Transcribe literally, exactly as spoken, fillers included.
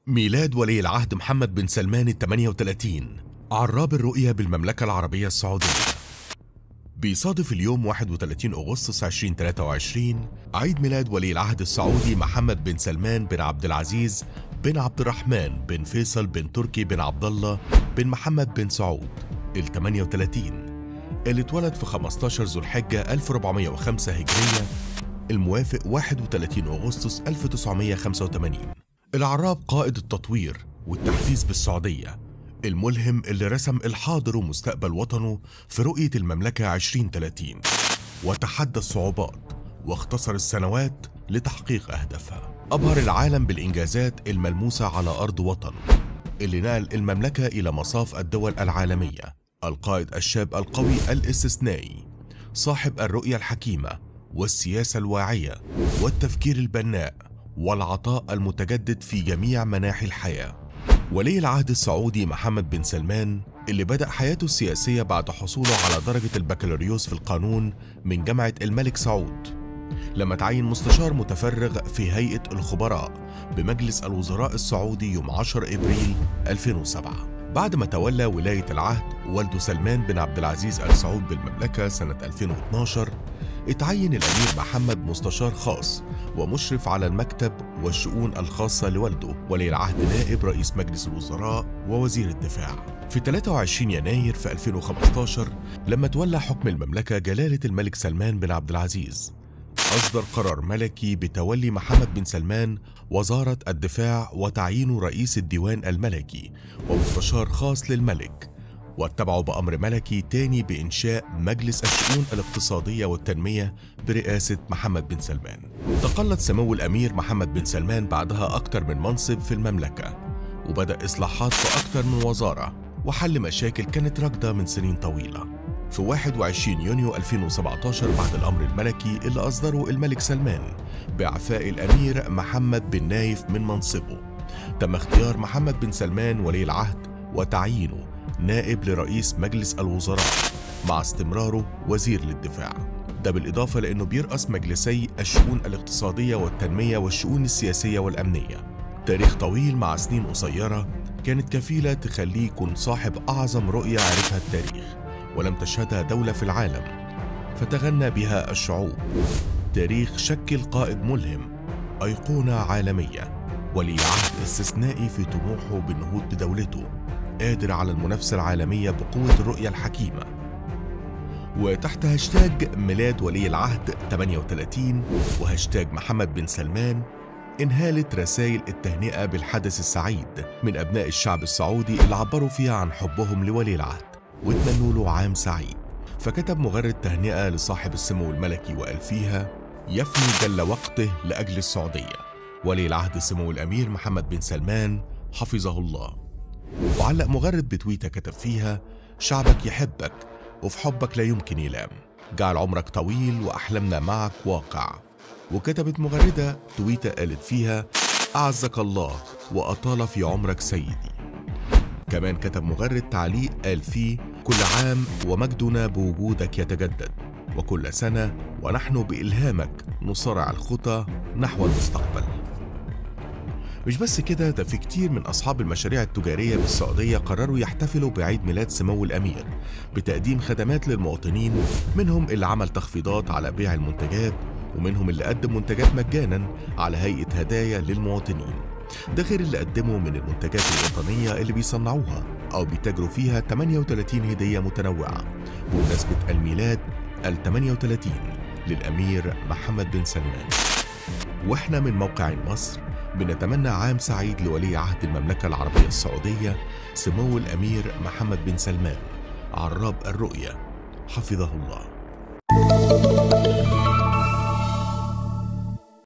ميلاد ولي العهد محمد بن سلمان الثمانية وثلاثين، عراب الرؤية بالمملكة العربية السعودية. بيصادف اليوم واحد وثلاثين أغسطس ألفين وثلاثة وعشرين عيد ميلاد ولي العهد السعودي محمد بن سلمان بن عبد العزيز بن عبد الرحمن بن فيصل بن تركي بن عبد الله بن محمد بن سعود ال ثمانية وثلاثين، اللي اتولد في خمستاشر ذو الحجة ألف وأربعمائة وخمسة هجرية الموافق واحد وثلاثين أغسطس ألف وتسعمائة وخمسة وثمانين. العراب قائد التطوير والتحديث بالسعودية، الملهم اللي رسم الحاضر ومستقبل وطنه في رؤية المملكة عشرين ثلاثين، وتحدى الصعوبات واختصر السنوات لتحقيق أهدافها. أبهر العالم بالإنجازات الملموسة على أرض وطنه اللي نقل المملكة إلى مصاف الدول العالمية. القائد الشاب القوي الاستثنائي، صاحب الرؤية الحكيمة والسياسة الواعية والتفكير البناء والعطاء المتجدد في جميع مناحي الحياة. ولي العهد السعودي محمد بن سلمان اللي بدأ حياته السياسية بعد حصوله على درجة البكالوريوس في القانون من جامعة الملك سعود، لما تعين مستشار متفرغ في هيئة الخبراء بمجلس الوزراء السعودي يوم عشرة أبريل ألفين وسبعة. بعد ما تولى ولاية العهد والده سلمان بن عبد العزيز آل سعود بالمملكة سنة ألفين واثناشر، اتعين الأمير محمد مستشار خاص ومشرف على المكتب والشؤون الخاصة لوالده ولي العهد نائب رئيس مجلس الوزراء ووزير الدفاع. في ثلاثة وعشرين يناير في ألفين وخمستاشر لما تولى حكم المملكة جلالة الملك سلمان بن عبد العزيز، أصدر قرار ملكي بتولي محمد بن سلمان وزارة الدفاع وتعيينه رئيس الديوان الملكي ومستشار خاص للملك، واتبعوا بأمر ملكي تاني بإنشاء مجلس الشؤون الاقتصادية والتنمية برئاسة محمد بن سلمان. تقلد سمو الأمير محمد بن سلمان بعدها أكثر من منصب في المملكة، وبدأ إصلاحات في أكثر من وزارة وحل مشاكل كانت راكدة من سنين طويلة. في واحد وعشرين يونيو ألفين وسبعتاشر بعد الأمر الملكي اللي أصدره الملك سلمان بإعفاء الأمير محمد بن نايف من منصبه، تم اختيار محمد بن سلمان ولي العهد وتعيينه نائب لرئيس مجلس الوزراء مع استمراره وزير للدفاع، ده بالإضافة لأنه بيرأس مجلسي الشؤون الاقتصادية والتنمية والشؤون السياسية والأمنية. تاريخ طويل مع سنين قصيرة كانت كفيلة تخليه يكون صاحب أعظم رؤية عرفها التاريخ ولم تشهدها دولة في العالم فتغنى بها الشعوب. تاريخ شكل قائد ملهم، أيقونة عالمية، ولي عهد استثنائي في طموحه بالنهوض بدولته، قادر على المنافسة العالمية بقوة الرؤية الحكيمة. وتحت هاشتاج ميلاد ولي العهد ثمانية وثلاثين وهاشتاج محمد بن سلمان انهالت رسائل التهنئة بالحدث السعيد من أبناء الشعب السعودي اللي عبروا فيها عن حبهم لولي العهد واتمنوا له عام سعيد. فكتب مغرد تهنئة لصاحب السمو الملكي وقال فيها: يفني جل وقته لأجل السعودية ولي العهد السمو الأمير محمد بن سلمان حفظه الله. وعلق مغرد بتويتة كتب فيها: شعبك يحبك وفي حبك لا يمكن يلام، جعل عمرك طويل وأحلامنا معك واقع. وكتبت مغردة تويتة قالت فيها: أعزك الله وأطال في عمرك سيدي. كمان كتب مغرد تعليق قال فيه: كل عام ومجدنا بوجودك يتجدد، وكل سنة ونحن بإلهامك نصارع الخطى نحو المستقبل. مش بس كده، ده في كتير من أصحاب المشاريع التجارية بالسعودية قرروا يحتفلوا بعيد ميلاد سمو الأمير بتقديم خدمات للمواطنين، منهم اللي عمل تخفيضات على بيع المنتجات، ومنهم اللي قدم منتجات مجانا على هيئة هدايا للمواطنين، ده غير اللي قدموا من المنتجات الوطنية اللي بيصنعوها أو بيتاجروا فيها ثمانية وثلاثين هدية متنوعة بمناسبة الميلاد ال ثمانية وثلاثين للأمير محمد بن سلمان. وإحنا من موقع مصر بنتمنى عام سعيد لولي عهد المملكة العربية السعودية سمو الأمير محمد بن سلمان عراب الرؤية حفظه الله.